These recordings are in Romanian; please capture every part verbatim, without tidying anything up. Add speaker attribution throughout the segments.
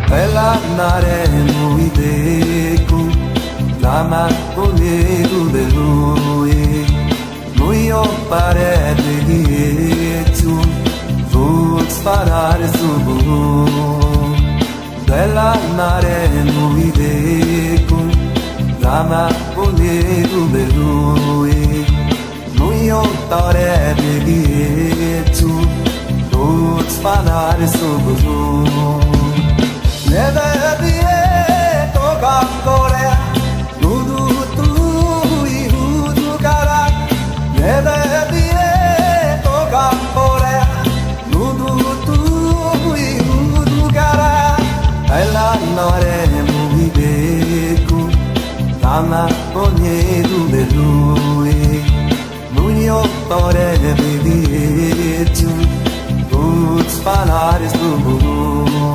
Speaker 1: Nare lui decu Lama conedo de lui Lui o pare de ghietto Vut sparare su Bella nare lui decu Lama conedo de lui Lui o pare de ghietto Vut sparare su Neve die toga korea nudu tu ihudu kara Neve die toga korea nudu tu ihudu kara Ela nore muhibeku Tama konedu de lui Nuyo tore bedietu Tuts palares tu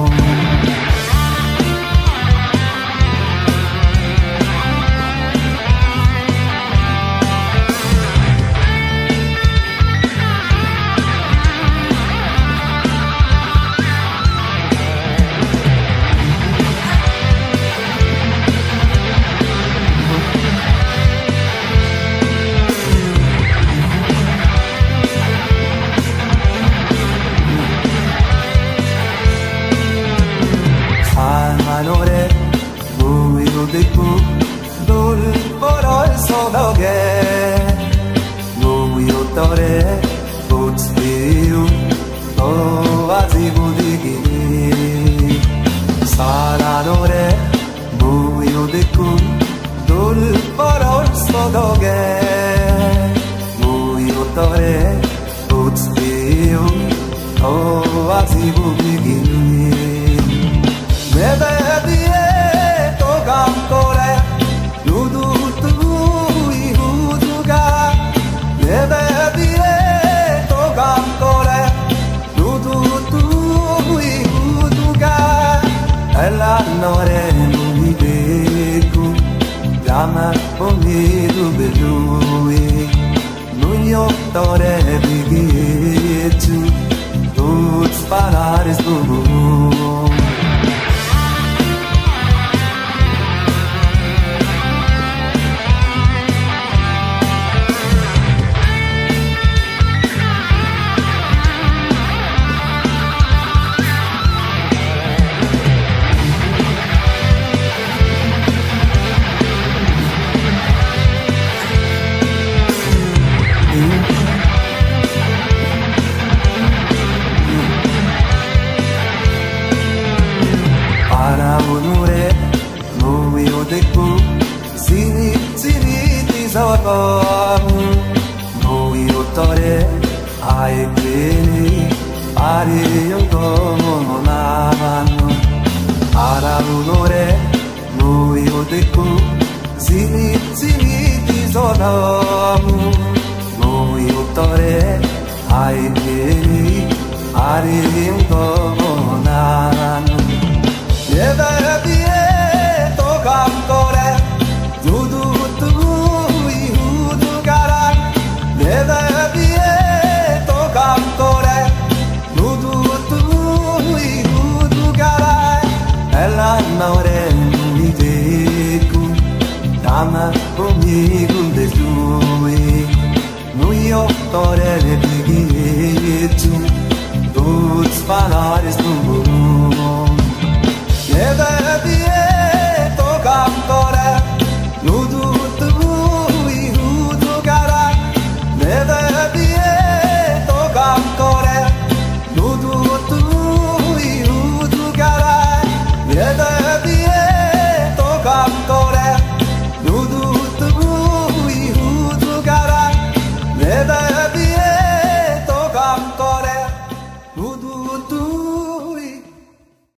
Speaker 1: Manore, muoio di tu, dol porol sodoge, muoio tore, potstiu, to azibu digi. Saranore, muoio di tu, dol porol sodoge, muoio tore, potstiu, to azibu digi. Neve die toga korea nudu tu ihudu kara Neve die toga korea nudu tu ihudu kara Ela nore muhibeku Lama conedo de lui Nuyo tore bigietu Tuts palares do mundo Para onore, noi o decu, sini sini ti socomu, noi o tore, ai bene, pare io come lavano. Para onore, noi o decu, sini sini ti socomu, noi o tore, ai bene, pare io come lavano. Neve die toga korea nudu tu ihudu kara Neve die toga korea nudu tu ihudu kara Ela nore muhibeku Tama comigo de lui Nuyo tore bigietu Tuts palares do mundo Neve